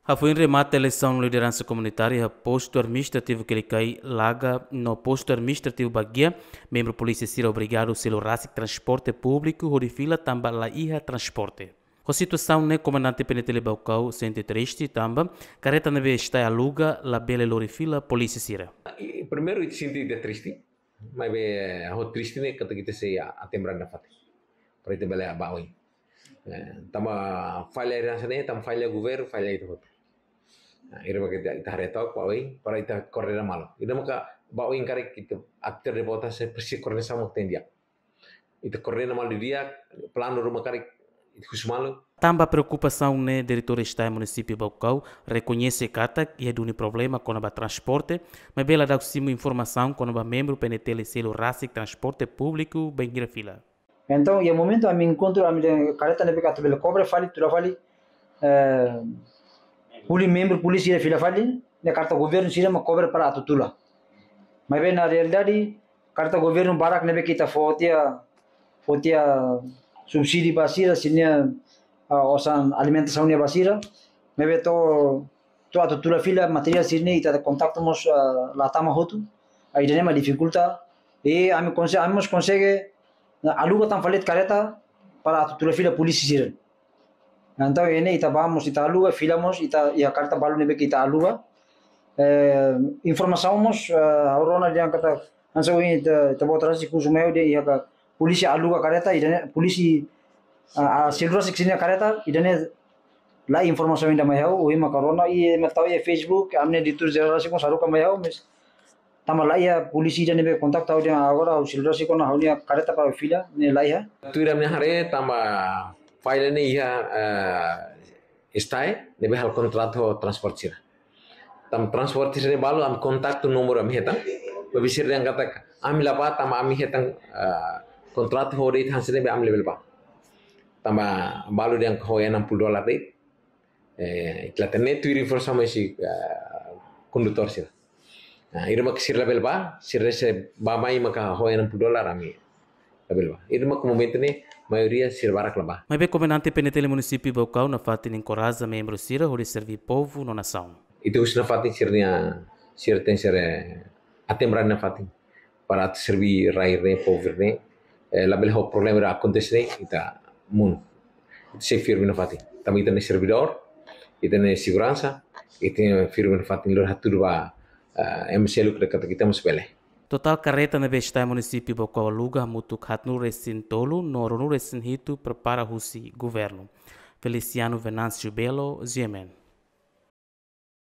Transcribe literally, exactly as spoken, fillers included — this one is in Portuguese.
Foi em remate a eleição de liderança comunitária, posto administrativo que ele cai laga no posto administrativo Baguia, membro polícia será obrigado pelo Rásic Transporte Público, Horifila também lá ia transporte. A situação né comandante penitele Baucau sente triste também, careta neve está aluga la bela Horifila polícia será. Primeiro eu senti triste, mas é o triste né quando kita se atembrar na fati. Para itu bela baoi. Tama falha irasa né, tam falha governo, falha itu. Ira bagi kita haretok baoi para kita correr malo. Ida maka baoi ingkari kita aktor de bota se persi correr sama tendia. Itu correr malo dia plano rumah kari itu malo. Tamba preocupação né diretor está município Baucau reconhece cata e é do problema com o transporte, mas bela dá cima informação com o membro P N T L selo Rásic Transporte Público bem gira fila. Então, e momento a me encontro a minha careta na beca tabela cobra fali tu fali eh puli membro polícia fila fali na carta governo sira uma cobra para a tutula. Mas bem na realidade carta governo barak na beca kita fotia fotia subsídio basira sinia osan alimentação nia basira. Mas bem to to a tutula fila material sirne ita contactamos la tama hotu aí tem uma dificuldade e a me consegue a nos consegue aluga tam falet careta para a tutura fila polícia sira. Então ene ita vamos ita aluga filamos ita ia carta balu nebe kita aluga. Eh, informação mos a rona dia kata anso ita ita botra si kusumeu dia ia ka polícia aluga careta ida polícia a silra seksinya careta ida ne la informação ainda mai hau o ima corona e metau e Facebook amne ditur zero si ko saru ka mai hau mes tama laia polisi jane be contact au dia agora o silra si ko na haunia careta para fila ne laia tuira me hare tama file ne ia estai debe hal contrato transport sira tam transport sira balu am contact numero am heta babisir yang kata am lapa tama am hetang contrato hore than sira be am level pa tama balu yang hoya enam puluh dolar dei eh iklatene tuira informasi condutor sira. Irma ke sir level ba, sir se ba mai maka hoy enam puluh dolar ami level ba. Irma ke momento ni maioria sir barak laba. Mas bem comandante P N T L município Baucau na fatin encoraja membro sira hori servir povo no nação. Itu usna fatin sirnya sir ten sir atembrar na fatin para servir rair ne povo ne label ho problema ra acontece ita mun. Se firme na fatin. Também tem servidor, e tem segurança, e tem firme na fatin lor hatur ba M C L que kata kita muspele. Total carreta na vesta município Baucau aluga mutu khatnu resin tolo no ronu resin hitu prepara husi governo. Feliciano Venâncio Belo, Ziemen.